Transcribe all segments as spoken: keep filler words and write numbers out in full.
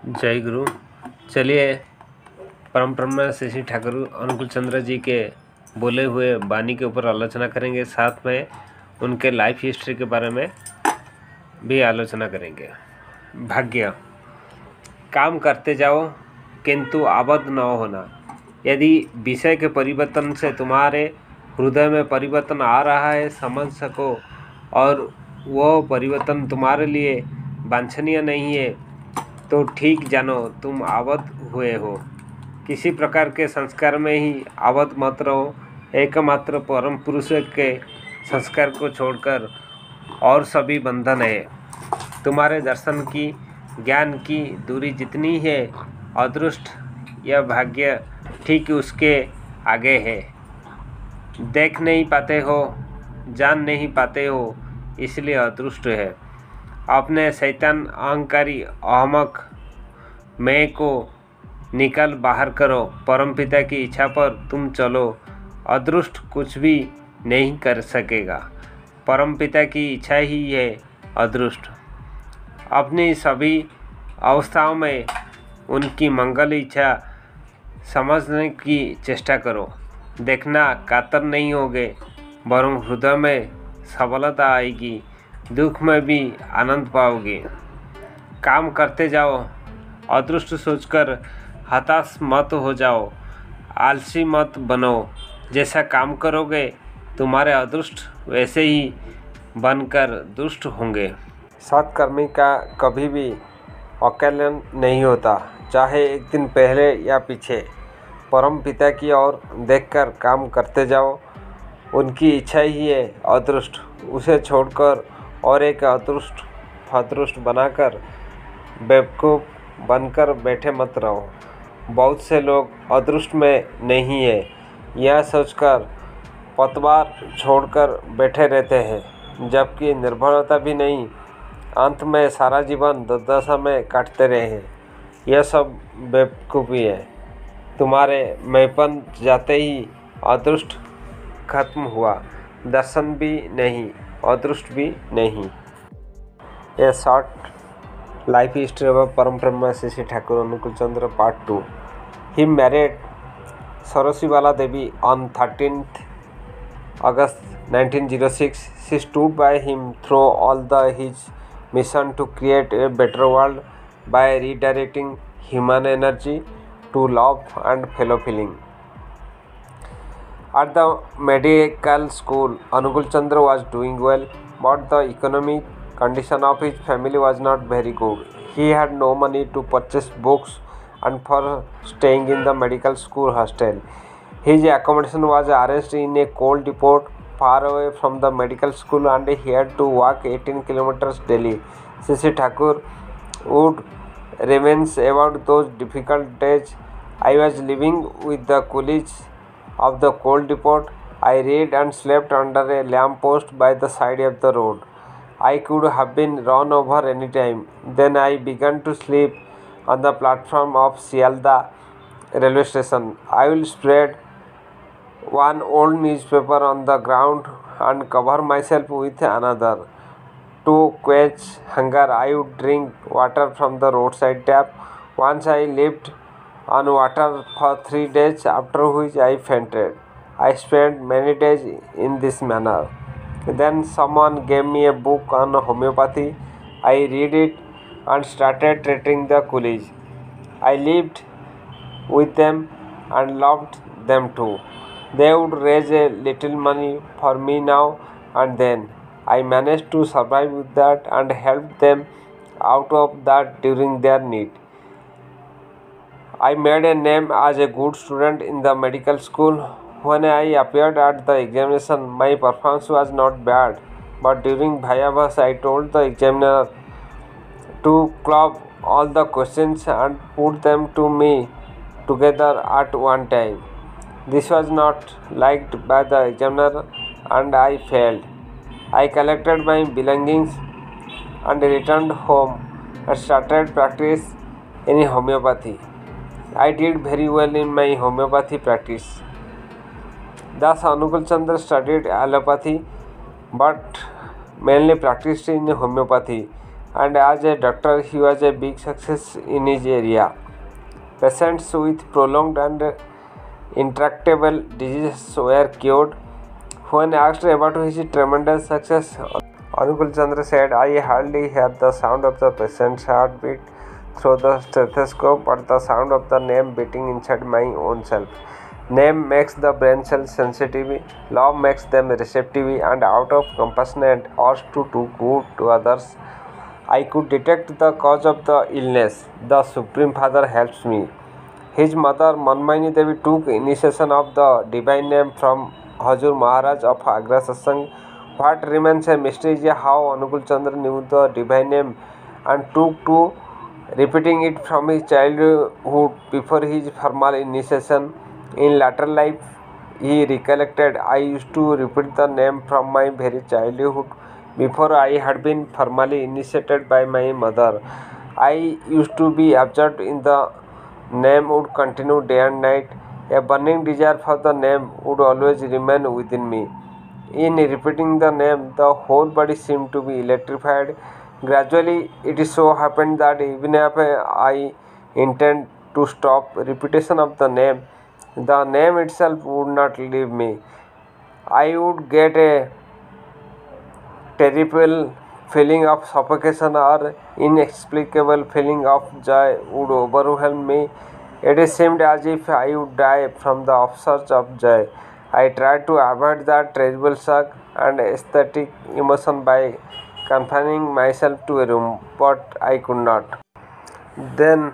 जय गुरु। चलिए परम ब्रह्म श्री श्री ठाकुर अनुकूल चंद्र जी के बोले हुए वाणी के ऊपर आलोचना करेंगे, साथ में उनके लाइफ हिस्ट्री के बारे में भी आलोचना करेंगे। भाग्य। काम करते जाओ किंतु आबद्ध न होना। यदि विषय के परिवर्तन से तुम्हारे हृदय में परिवर्तन आ रहा है, समझ सको और वो परिवर्तन तुम्हारे लिए वांछनीय नहीं है, तो ठीक जानो तुम आबद्ध हुए हो। किसी प्रकार के संस्कार में ही आबद्ध मत रहो। एकमात्र परम पुरुष के संस्कार को छोड़कर और सभी बंधन है। तुम्हारे दर्शन की, ज्ञान की दूरी जितनी है, अदृष्ट या भाग्य ठीक उसके आगे है। देख नहीं पाते हो, जान नहीं पाते हो, इसलिए अदृष्ट है। अपने शैतान अहंकारी अहमक मैं को निकल बाहर करो। परमपिता की इच्छा पर तुम चलो। अदृष्ट कुछ भी नहीं कर सकेगा। परमपिता की इच्छा ही है अदृष्ट। अपनी सभी अवस्थाओं में उनकी मंगल इच्छा समझने की चेष्टा करो। देखना कातर नहीं होगे, वरन हृदय में सबलता आएगी। दुख में भी आनंद पाओगे। काम करते जाओ, अदृष्ट सोचकर हताश मत हो जाओ, आलसी मत बनो। जैसा काम करोगे तुम्हारे अदृष्ट वैसे ही बनकर दुष्ट होंगे। सत्कर्मी का कभी भी अकल्याण नहीं होता, चाहे एक दिन पहले या पीछे। परम पिता की ओर देखकर काम करते जाओ। उनकी इच्छा ही है अदृष्ट। उसे छोड़कर और एक अदृष्ट फदृष्ट बनाकर बेवकूफ़ बनकर बैठे मत रहो। बहुत से लोग अदृष्ट में नहीं है यह सोचकर पतवार छोड़कर बैठे रहते हैं, जबकि निर्भरता भी नहीं। अंत में सारा जीवन दुर्दशा में काटते रहे हैं। यह सब बेवकूफ़ी है। तुम्हारे मैपन जाते ही अदृष्ट खत्म हुआ। दर्शन भी नहीं, अदृष्ट भी नहीं। A short life history of Param Brahma Shri Shri Thakur Anukul Chandra part two. He married Sarasibala Devi on thirteenth August nineteen oh six. She stood by him through all the his mission to create a better world by redirecting human energy to love and fellow feeling. At the medical school, Anukul Chandra was doing well, but the economic condition of his family was not very good. He had no money to purchase books and for staying in the medical school hostel. His accommodation was arranged in a coal depot far away from the medical school, and he had to walk eighteen kilometers daily. Shri Shri Thakur would reminisce about those difficult days. I was living with the coolies of the coal depot. I read and slept under a lamp post by the side of the road. I could have been run over any time. Then I began to sleep on the platform of Sialda railway station. I will spread one old newspaper on the ground and cover myself with another. To quench hunger, I would drink water from the roadside tap. Once I lived on water for three days, after which I fainted. I spent many days in this manner. Then someone gave me a book on homeopathy. I read it and started treating the coolies. I lived with them and loved them too. They would raise a little money for me now and then. I managed to survive with that and helped them out of that during their need. I made a name as a good student in the medical school. When I appeared at the examination, my performance was not bad, but during Bhayavas I told the examiner to club all the questions and put them to me together at one time. This was not liked by the examiner and I failed. I collected my belongings and returned home and started practice in homeopathy. I did very well in my homeopathy practice. Thus Anukul Chandra studied allopathy but mainly practiced in homeopathy. and as a doctor he was a big success in his area. Patients with prolonged and intractable diseases were cured. When asked about his tremendous success, Anukul Chandra said, "I hardly hear the sound of the patient's heartbeat through the stethoscope, but the sound of the name beating inside my own self. Name makes the brain cells sensitive, love makes them receptive, and out of compassionate urge to do good to others, I could detect the cause of the illness. The Supreme Father helps me." His mother, Manmaini Devi, took initiation of the divine name from Hazur Maharaj of Agra Satsang. What remains a mystery is how Anukul Chandra knew the divine name and took to repeating it from his childhood before his formal initiation. In later life, he recollected, "I used to repeat the name from my very childhood before I had been formally initiated by my mother. I used to be absorbed in the name, would continue day and night. A burning desire for the name would always remain within me. In repeating the name, the whole body seemed to be electrified. Gradually, it so happened that even if I intend to stop repetition of the name, the name itself would not leave me. I would get a terrible feeling of suffocation or inexplicable feeling of joy would overwhelm me. It seemed as if I would die from the upsurge of joy. I tried to avoid that terrible shock and ecstatic emotion by confining myself to a room, but I could not. Then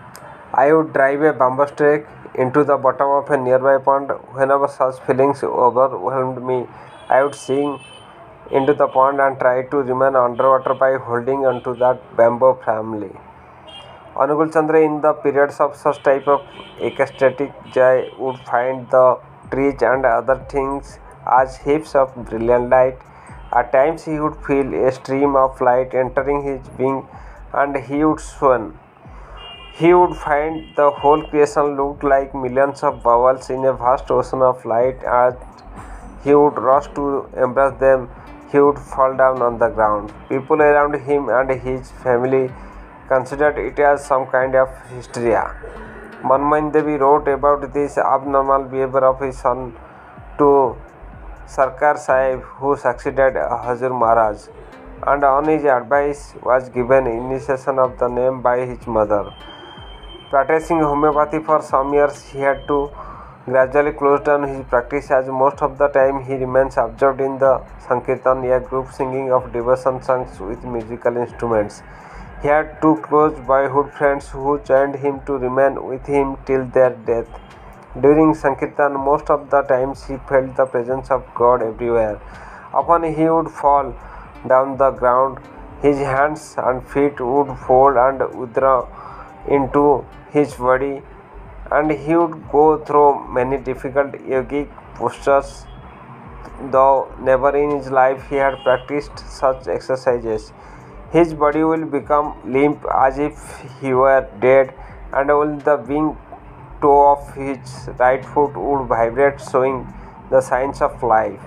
I would drive a bamboo stake into the bottom of a nearby pond. Whenever such feelings overwhelmed me, I would sink into the pond and try to remain underwater by holding onto that bamboo firmly. Anukul Chandra, in the periods of such type of ecstatic joy, would find the trees and other things as heaps of brilliant light. At times he would feel a stream of light entering his being and he would swoon. He would find the whole creation looked like millions of bubbles in a vast ocean of light. As he would rush to embrace them, he would fall down on the ground. People around him and his family considered it as some kind of hysteria. Manmaini Devi wrote about this abnormal behavior of his son to Sarkar Sahib, who succeeded Hazur Maharaj, and on his advice was given initiation of the name by his mother. Practicing homeopathy for some years, he had to gradually close down his practice as most of the time he remains absorbed in the Sankirtan, a group singing of devotion songs with musical instruments. He had two close boyhood friends who joined him to remain with him till their death. During Sankirtan, most of the times he felt the presence of God everywhere. Often he would fall down the ground, his hands and feet would fold and withdraw into his body, and he would go through many difficult yogic postures. Though never in his life he had practiced such exercises, his body will become limp as if he were dead, and only the wing toe of his right foot would vibrate, showing the signs of life.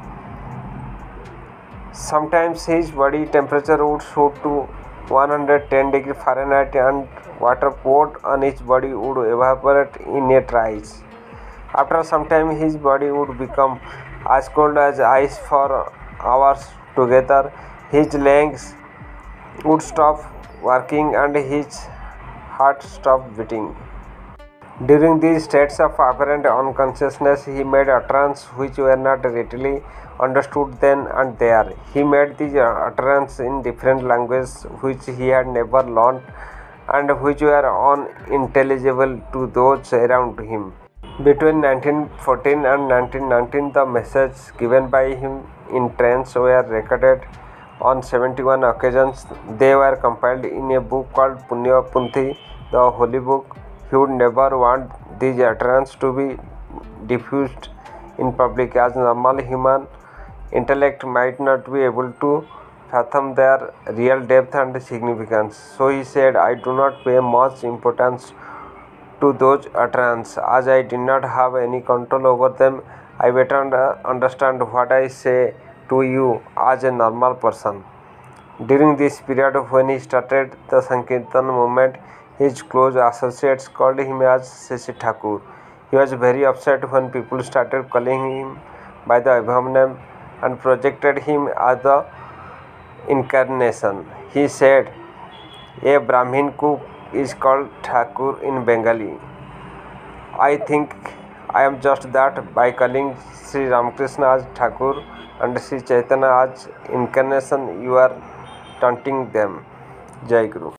Sometimes his body temperature would shoot to one hundred ten degrees Fahrenheit and water poured on his body would evaporate in a trice. After some time his body would become as cold as ice for hours together. His legs would stop working and his heart stopped beating. During these states of apparent unconsciousness, he made utterances which were not readily understood then and there. He made these utterances in different languages which he had never learnt and which were unintelligible to those around him. Between nineteen fourteen and nineteen nineteen, the messages given by him in trance were recorded on seventy-one occasions. They were compiled in a book called Punya Punthi, the Holy Book. He would never want these utterances to be diffused in public, as normal human intellect might not be able to fathom their real depth and significance. So he said, "I do not pay much importance to those utterances, as I did not have any control over them. I better understand what I say to you as a normal person." During this period when he started the Sankirtan movement, his close associates called him as Shashi Thakur. He was very upset when people started calling him by the Abham name and projected him as the incarnation. He said, "A Brahmin cook is called Thakur in Bengali. I think I am just that by calling Sri Ramakrishna as Thakur and Sri Chaitanya as incarnation. You are taunting them." Jai Guru.